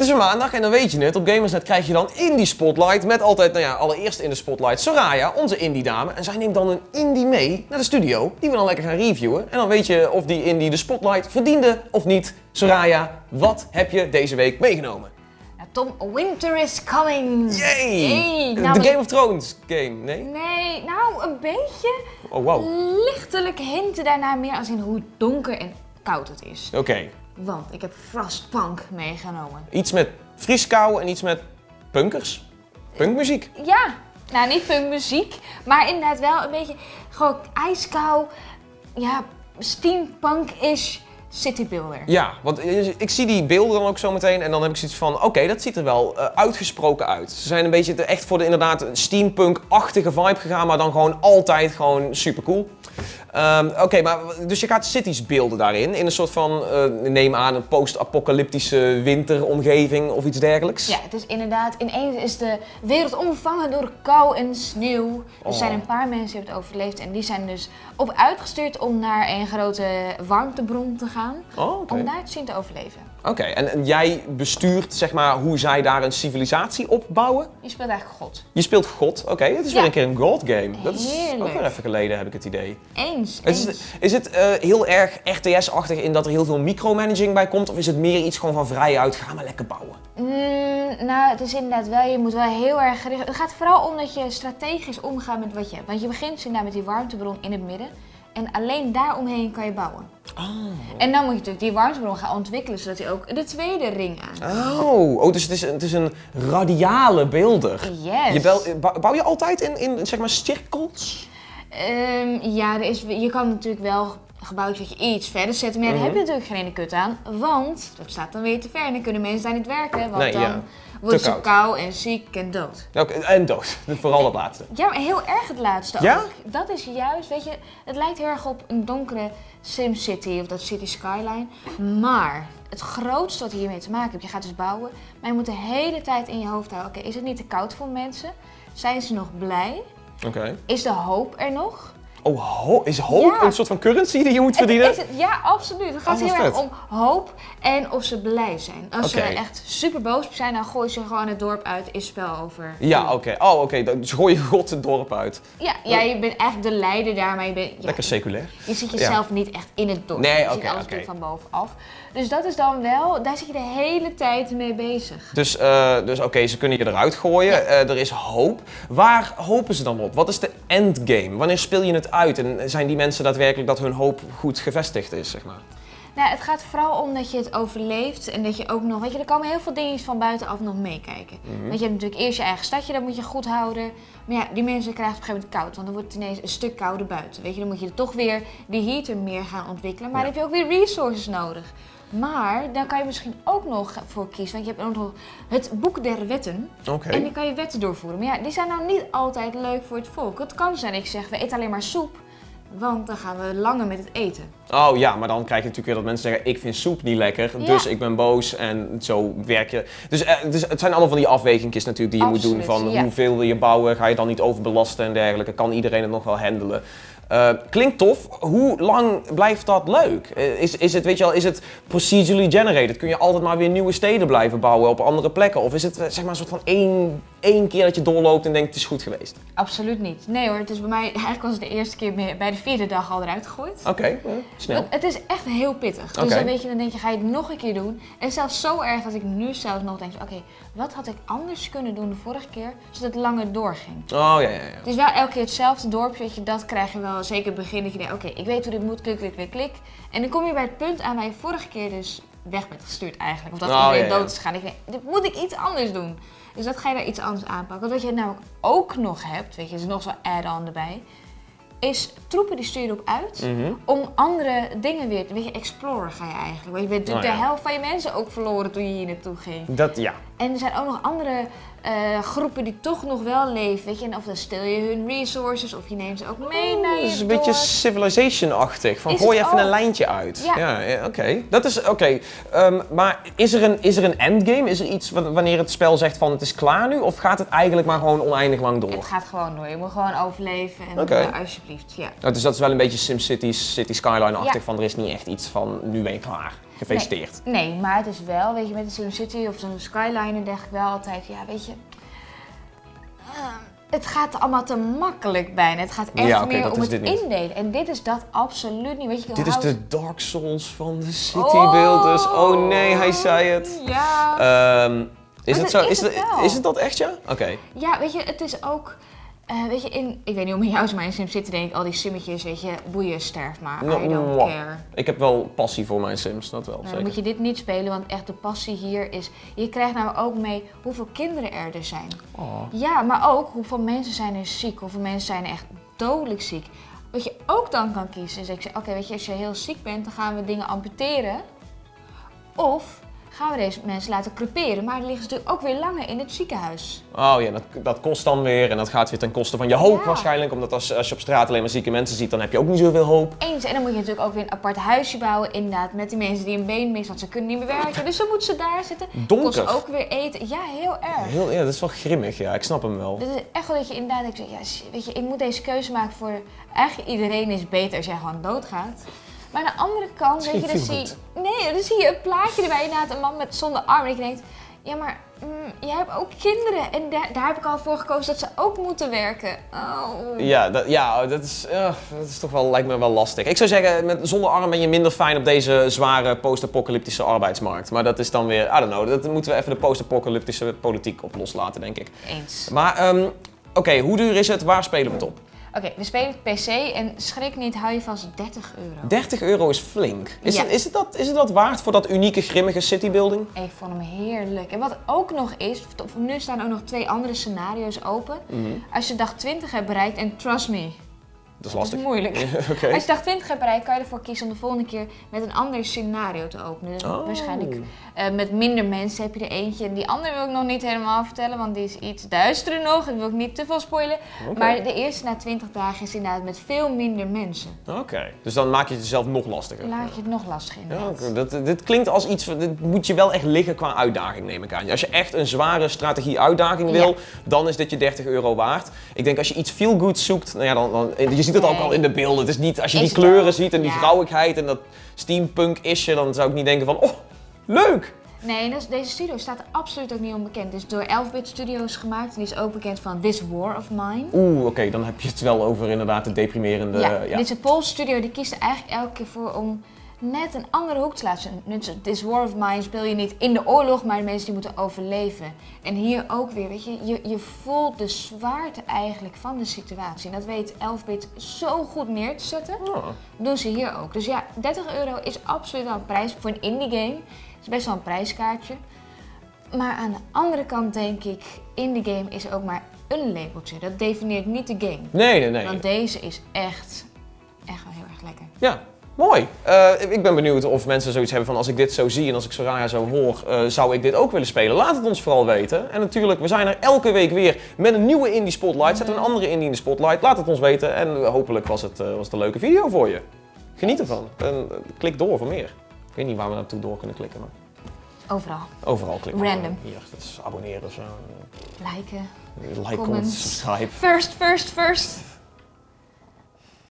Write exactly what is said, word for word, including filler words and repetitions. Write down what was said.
is weer maandag en dan weet je het. Op Gamersnet krijg je dan Indie Spotlight met altijd, nou ja, allereerst in de Spotlight Soraya, onze indie dame. En zij neemt dan een indie mee naar de studio, die we dan lekker gaan reviewen. En dan weet je of die indie de Spotlight verdiende of niet. Soraya, wat heb je deze week meegenomen? Tom, winter is coming! Yay! Yay. De Nou, Game of Thrones game, nee? Nee, nou een beetje. Oh, wow. Lichtelijk hinten daarna meer als in hoe donker en koud het is. Oké. Okay. Want ik heb Frostpunk meegenomen. Iets met vrieskou en iets met punkers? Punkmuziek? Ja, nou niet punkmuziek, maar inderdaad wel een beetje gewoon ijskou, ja, steampunk-ish citybuilder. Ja, want ik zie die beelden dan ook zo meteen en dan heb ik zoiets van, oké, okay, dat ziet er wel uh, uitgesproken uit. Ze zijn een beetje te, echt voor de inderdaad steampunk-achtige vibe gegaan, maar dan gewoon altijd gewoon super cool. Um, Oké, okay, maar dus je gaat cities beelden daarin, in een soort van, uh, neem aan, een post-apocalyptische winteromgeving of iets dergelijks? Ja, het is inderdaad, ineens is de wereld omvangen door kou en sneeuw. Er oh. zijn een paar mensen die hebben het overleefd en die zijn dus op uitgestuurd om naar een grote warmtebron te gaan. Oh, okay. Om daar te zien te overleven. Oké, okay, en, en jij bestuurt zeg maar hoe zij daar een civilisatie opbouwen? Je speelt eigenlijk God. Je speelt God, oké. Okay. Het is ja. weer een keer een God game. Dat is Heerlijk. ook weer even geleden, heb ik het idee. Eens, eens. Is, is het uh, heel erg R T S-achtig in dat er heel veel micromanaging bij komt? Of is het meer iets gewoon van vrij uit, ga maar lekker bouwen? Mm, nou, het is inderdaad wel, je moet wel heel erg gericht... Het gaat vooral om dat je strategisch omgaat met wat je hebt. Want je begint dus inderdaad met die warmtebron in het midden. En alleen daaromheen kan je bouwen. Oh. En dan moet je natuurlijk die warmtebron gaan ontwikkelen, zodat hij ook de tweede ring aan. Oh, oh dus het is, het is een radiale beelder. Yes. Je bel, bouw je altijd in, in zeg maar cirkels? Um, ja, er is, je kan natuurlijk wel een gebouwtje wat je iets verder zetten, maar mm-hmm. daar heb je natuurlijk geen ene kut aan. Want dat staat dan weer te ver en dan kunnen mensen daar niet werken. Want nee, dan ja. worden ze kou en ziek en dood. Okay, en dood, vooral dat laatste. Ja, maar heel erg het laatste ja? ook. Dat is juist, weet je, het lijkt heel erg op een donkere SimCity of dat City Skyline. Maar het grootste wat hiermee te maken heeft, je gaat dus bouwen, maar je moet de hele tijd in je hoofd houden, oké, okay, is het niet te koud voor mensen? Zijn ze nog blij? Okay. Is de hoop er nog? Oh, ho is hoop ja. een soort van currency die je moet verdienen? Het, het, ja, absoluut. Het gaat oh, heel vet. erg om hoop en of ze blij zijn. Als okay. ze echt super boos zijn, dan gooi je ze gewoon het dorp uit, is spel over. Ja, oké. Okay. Oh, oké. Okay. Dan gooi je God het dorp uit. Ja, ja, je bent eigenlijk de leider daar, maar je bent... Ja, lekker seculair. Je ziet jezelf ja. niet echt in het dorp. Nee, oké. Je Okay, ziet alles okay. van bovenaf. Dus dat is dan wel, daar zit je de hele tijd mee bezig. Dus, uh, dus oké, okay, ze kunnen je eruit gooien. Ja. Uh, er is hoop. Waar hopen ze dan op? Wat is de endgame? Wanneer speel je het uit? En zijn die mensen daadwerkelijk dat hun hoop goed gevestigd is, zeg maar? Nou, het gaat vooral om dat je het overleeft en dat je ook nog, weet je, er komen heel veel dingen van buitenaf nog meekijken. Mm-hmm. Want je hebt natuurlijk eerst je eigen stadje, dat moet je goed houden. Maar ja, die mensen krijgen op een gegeven moment koud, want dan wordt het ineens een stuk kouder buiten. Weet je, dan moet je er toch weer die heater meer gaan ontwikkelen, maar ja. dan heb je ook weer resources nodig. Maar daar kan je misschien ook nog voor kiezen, want je hebt ook nog het boek der wetten. Okay. En die kan je wetten doorvoeren. Maar ja, die zijn nou niet altijd leuk voor het volk. Het kan zijn dat ik zeg, we eten alleen maar soep. Want dan gaan we langer met het eten. Oh ja, maar dan krijg je natuurlijk weer dat mensen zeggen, ik vind soep niet lekker, ja. dus ik ben boos en zo werk je. Dus, eh, dus het zijn allemaal van die afwegingjes natuurlijk die je Absoluut, moet doen van ja. hoeveel wil je bouwen, ga je dan niet overbelasten en dergelijke, kan iedereen het nog wel handelen. Uh, klinkt tof. Hoe lang blijft dat leuk? Uh, is, is het, weet je wel, is het procedurally generated? Kun je altijd maar weer nieuwe steden blijven bouwen op andere plekken? Of is het zeg maar een soort van één, één keer dat je doorloopt en denkt het is goed geweest? Absoluut niet. Nee hoor, het is bij mij, eigenlijk was het de eerste keer bij de vierde dag al eruit gegooid. Oké, okay, uh, snel. Het, het is echt heel pittig. Dus okay. dan weet je, dan denk je, ga je het nog een keer doen. En zelfs zo erg dat ik nu zelfs nog denk, oké, okay, wat had ik anders kunnen doen de vorige keer, zodat het langer doorging. Oh ja, ja, ja. Het is wel elke keer hetzelfde dorpje, weet je, dat krijg je wel, zeker het begin, dat je denkt, oké, okay, ik weet hoe dit moet, klik, klik, klik, klik. En dan kom je bij het punt aan waar je vorige keer dus weg bent gestuurd eigenlijk. Of dat oh, iedereen ja, ja. dood is gegaan. Ik denk, dit moet ik iets anders doen. Dus dat ga je daar iets anders aanpakken. Want wat je namelijk ook nog hebt, weet je, er is nog zo'n add-on erbij, is troepen die stuur je erop uit mm-hmm. om andere dingen weer te, weet je, exploren ga je eigenlijk. Want je bent natuurlijk oh, ja. de helft van je mensen ook verloren toen je hier naartoe ging. Dat, ja. En er zijn ook nog andere uh, groepen die toch nog wel leven, weet je. En of dan stel je hun resources of je neemt ze ook mee naar je Dat is een dorp. beetje Civilization-achtig. Van gooi even ook? een lijntje uit. Ja, ja, ja oké. Okay. Dat is oké. Okay. Um, maar is er, een, is er een endgame? Is er iets wanneer het spel zegt van het is klaar nu? Of gaat het eigenlijk maar gewoon oneindig lang door? Het gaat gewoon door. Je moet gewoon overleven en okay. uh, alsjeblieft, ja. Nou, dus dat is wel een beetje SimCity, City Skyline-achtig ja. van er is niet echt iets van nu ben je klaar. Gefeliciteerd. Nee, nee, maar het is wel, weet je, met de SimCity of zo'n Skyliner denk ik wel altijd, ja, weet je... Uh, het gaat allemaal te makkelijk bijna. Het gaat echt ja, okay, meer om het indelen. En dit is dat absoluut niet. Weet je, dit is de Dark Souls van de City Builders. Oh, oh nee, hij zei het. Ja. Um, is, het zo, is, is, het, het is het dat echt, ja? Oké. Okay. Ja, weet je, het is ook... Uh, weet je, in, ik weet niet hoe met jou is, maar in SimCity denk ik al die simmetjes, weet je, boeien, sterf maar, no, I don't wow. care. Ik heb wel passie voor mijn Sims, dat wel, nou, zeker. Dan moet je dit niet spelen, want echt de passie hier is, je krijgt nou ook mee hoeveel kinderen er er zijn. Oh. Ja, maar ook hoeveel mensen zijn er ziek, hoeveel mensen zijn er echt dodelijk ziek. Wat je ook dan kan kiezen is, ik zeg, oké, okay, weet je, als je heel ziek bent, dan gaan we dingen amputeren. Of... gaan we deze mensen laten creperen, maar dan liggen ze natuurlijk ook weer langer in het ziekenhuis. Oh ja, dat, dat kost dan weer en dat gaat weer ten koste van je hoop ja. waarschijnlijk. Omdat als, als je op straat alleen maar zieke mensen ziet, dan heb je ook niet zoveel hoop. Eens, en dan moet je natuurlijk ook weer een apart huisje bouwen, inderdaad, met die mensen die een been missen, want ze kunnen niet meer werken. Dus dan moeten ze daar zitten. Donker. Kost ook weer eten. Ja, heel erg. Heel, ja, dat is wel grimmig, ja, ik snap hem wel. Dat is echt wel dat je inderdaad denkt, ja, weet je, ik moet deze keuze maken voor, eigenlijk iedereen is beter als jij gewoon doodgaat. Maar aan de andere kant, weet je, dan zie, nee, dan zie je een plaatje erbij, inderdaad, een man met zonder arm. En je denkt, ja, maar mm, jij hebt ook kinderen. En daar, daar heb ik al voor gekozen dat ze ook moeten werken. Oh. Ja, dat, ja dat, is, uh, dat is toch wel, lijkt me wel lastig. Ik zou zeggen, met zonder arm ben je minder fijn op deze zware post-apocalyptische arbeidsmarkt. Maar dat is dan weer, I don't know, dat moeten we even de post-apocalyptische politiek op loslaten, denk ik. Eens. Maar, um, oké, okay, hoe duur is het? Waar spelen we het op? Oké, okay, we spelen het P C en schrik niet, hou je vast dertig euro. dertig euro is flink. Is, ja. het, is, het dat, is het dat waard voor dat unieke, grimmige citybuilding? Ik vond hem heerlijk. En wat ook nog is, nu staan ook nog twee andere scenario's open. Mm-hmm. Als je dag twintig hebt bereikt, en trust me, dat is lastig. Dat is moeilijk. Ja, okay. Als je dag twintig hebt bereikt, kan je ervoor kiezen om de volgende keer met een ander scenario te openen. Dus oh. Waarschijnlijk uh, met minder mensen heb je er eentje. En die andere wil ik nog niet helemaal vertellen, want die is iets duisterder nog. Dat wil ik niet te veel spoilen. Okay. Maar de eerste na twintig dagen is inderdaad met veel minder mensen. Oké, okay. Dus dan maak je het jezelf nog lastiger. Dan maak je het nog lastiger inderdaad. Ja, okay. dat, dit klinkt als iets, dit moet je wel echt liggen qua uitdaging, neem ik aan. Als je echt een zware strategie-uitdaging wil, ja. dan is dit je dertig euro waard. Ik denk als je iets feel good zoekt, nou ja, dan, dan, je ziet het nee. ook al in de beelden. Het is niet, als je is die kleuren wel. ziet en die ja. vrouwelijkheid en dat steampunk-isje, dan zou ik niet denken van, oh, leuk! Nee, dus deze studio staat er absoluut ook niet onbekend. Het is door elf bit Studios gemaakt en die is ook bekend van This War of Mine. Oeh, oké, okay, dan heb je het wel over inderdaad de deprimerende... Ja, ja. dit is een Poolse studio, die kiest er eigenlijk elke keer voor om net een andere hoek te laten. This War of Mine speel je niet in de oorlog, maar de mensen die moeten overleven. En hier ook weer, weet je, je, je voelt de zwaarte eigenlijk van de situatie. En dat weet elf bit zo goed neer te zetten. Oh. Dat doen ze hier ook. Dus ja, dertig euro is absoluut wel een prijs voor een indie game. Het is best wel een prijskaartje. Maar aan de andere kant denk ik, indie game is ook maar een labeltje. Dat definieert niet de game. Nee, nee, nee. Want deze is echt, echt wel heel erg lekker. Ja. Mooi. Uh, ik ben benieuwd of mensen zoiets hebben van als ik dit zo zie en als ik Soraya zo hoor, uh, zou ik dit ook willen spelen. Laat het ons vooral weten. En natuurlijk, we zijn er elke week weer met een nieuwe Indie Spotlight. Zetten we een andere Indie in de Spotlight. Laat het ons weten en hopelijk was het, uh, was het een leuke video voor je. Geniet ervan. En uh, klik door voor meer. Ik weet niet waar we naartoe door kunnen klikken. Maar... Overal. Overal klikken. Random. Hier, dat is abonneren of zo. Liken. Like, comment, subscribe. First, first, first.